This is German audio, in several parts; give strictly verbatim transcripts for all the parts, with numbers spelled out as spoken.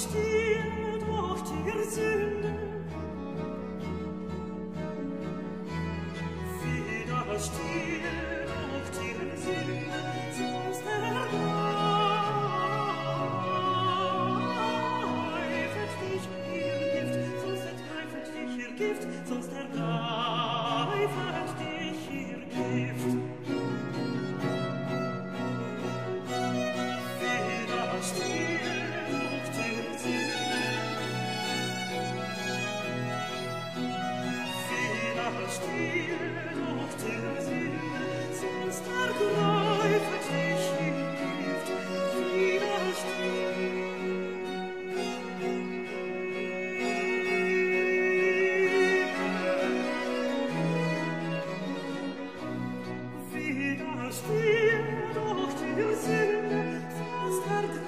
still durch die Sünde, wieder still durch die Sünde, sonst ergreifet dich ihr Gift, sonst ergreifet dich ihr Gift, sonst ergreifet dich ihr Gift. Wieder still durch die Sünde, wieder still durch die Sünde, sonst ergreifet dich ihr Gift. Wieder still. Wieder still durch die Sünde, sonst ergreifet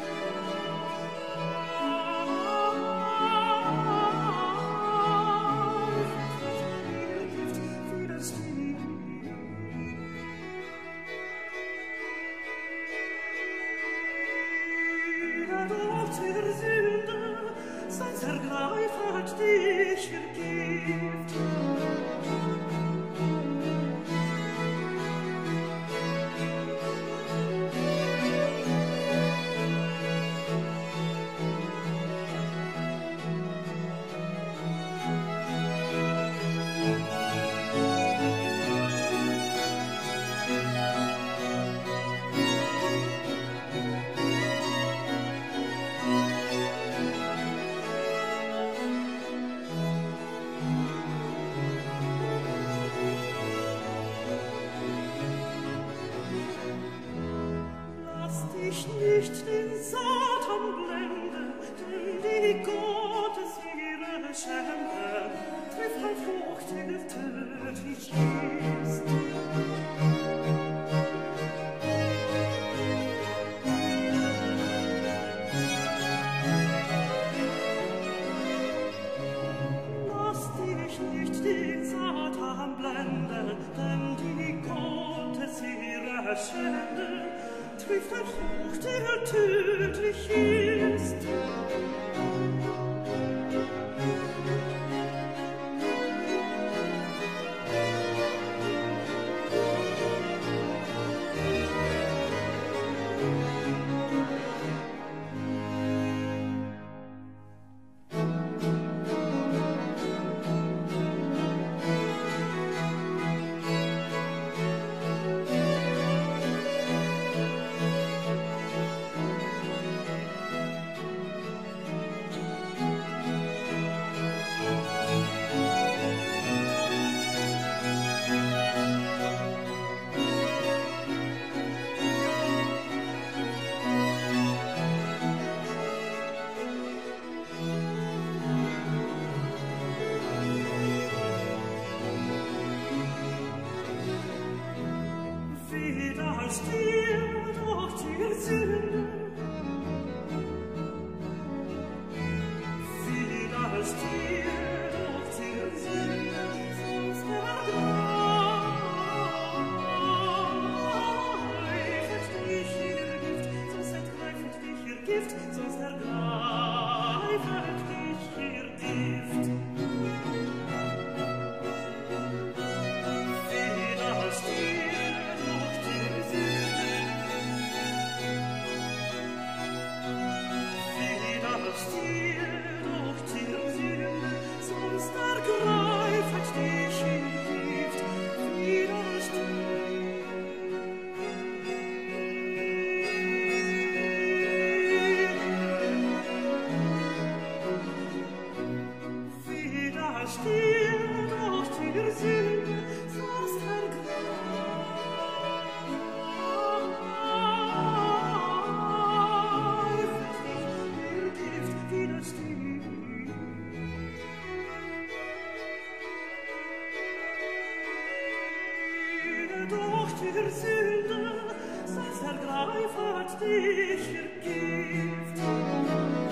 dich ihr Gift. Wieder still. Wieder durch die Sünde, sonst ergreifet dich ihr Gift. Lass dich nicht den Satan blenden, denn die Gottes ihre Schande trifft ein Frucht, der tödlich ist. Lass dich nicht den Satan blenden, denn die Gottes ihre Schande trifft ein Frucht, der tödlich ist. Wieder still durch die Sünde, wieder still durch die Sünde, sonst ergreifet dich ihr Gift, sonst ergreifet dich ihr Gift, sonst ergreifet dich ihr Gift. Wieder still durch die Sünde, wieder still durch die Sünde, sonst ergreifet dich ihr Gift. Wieder still. Wieder still durch die Sünde, sonst ergreifet dich ihr Gift. Wieder still. Durch die Sünde, sonst ergreifet dich ihr Gift.